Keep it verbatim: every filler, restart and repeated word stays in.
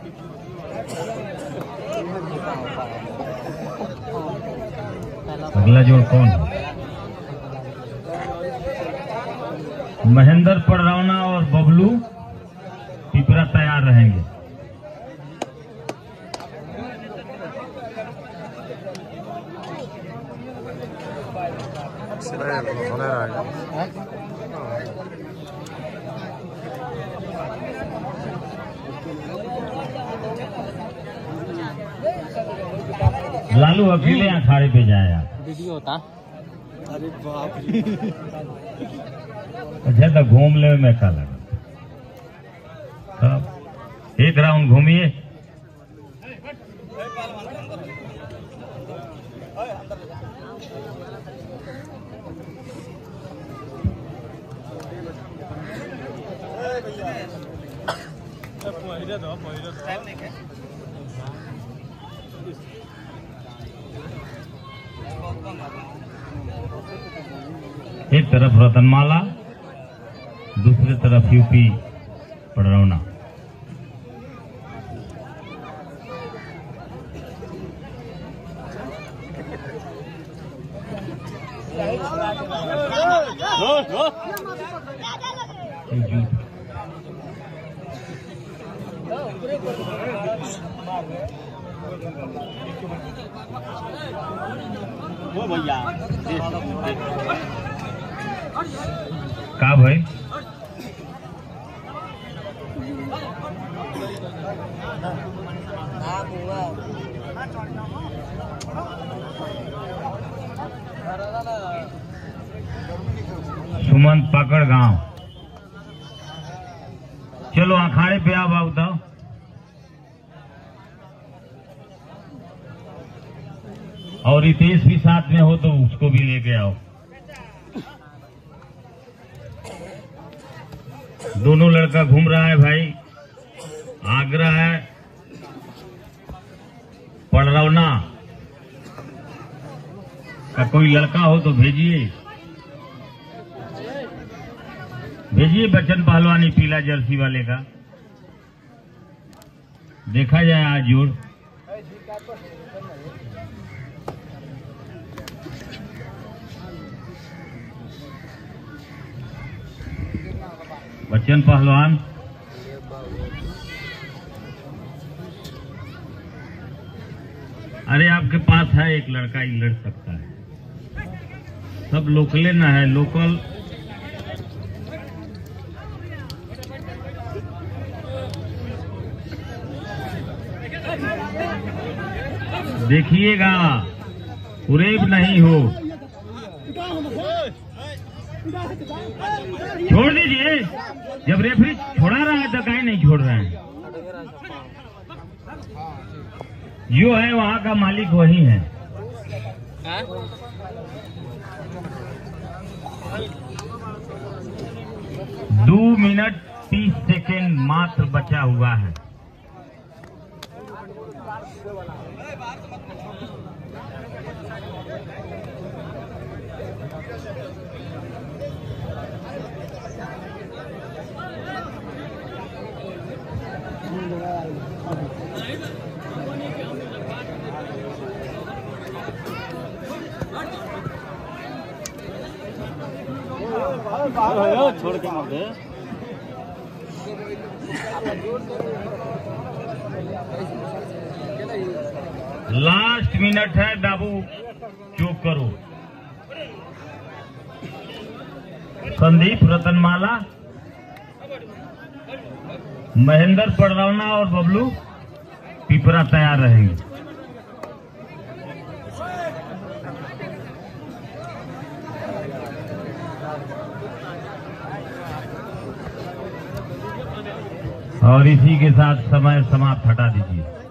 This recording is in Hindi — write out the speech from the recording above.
अगला जोड़ कौन है? महेंद्र पड़रौना और बबलू पिपरा तैयार रहेंगे। लालू अकेले अखाड़े पे जाए यार। वीडियो होता। अरे बाप रे। अच्छा तो घूम ले में का लगा। सब एक राउंड घूमिए। एक तरफ रतनमाला, दूसरी तरफ यूपी पड़रौना। वो भैया का भाई सुमंत पकड़ गांव। चलो अखाड़े पे आप आओ तो और रितेश भी साथ में हो तो उसको भी लेके आओ। दोनों लड़का घूम रहा है भाई। आगरा है, पड़रौना का कोई लड़का हो तो भेजिए, भेजिए बच्चन पहलवानी पीला जर्सी वाले का। देखा जाए आज जोड़। बच्चन पहलवान अरे आपके पास है एक लड़का, ही लड़ सकता है। सब लोकले ना है, लोकल देखिएगा, उरेब नहीं हो। छोड़ दीजिए, जब रेफरी छोड़ा रहा है तो कहीं नहीं छोड़ रहे हैं। जो है वहां का मालिक वही है। दो मिनट तीस सेकेंड मात्र बचा हुआ है। छोड़ के मत दे। लास्ट मिनट है बाबू, चूक करो। संदीप रतनमाला, महेंद्र पड़रौना और बबलू पिपरा तैयार रहेंगे। और इसी के साथ समय समाप्त हटा दीजिए।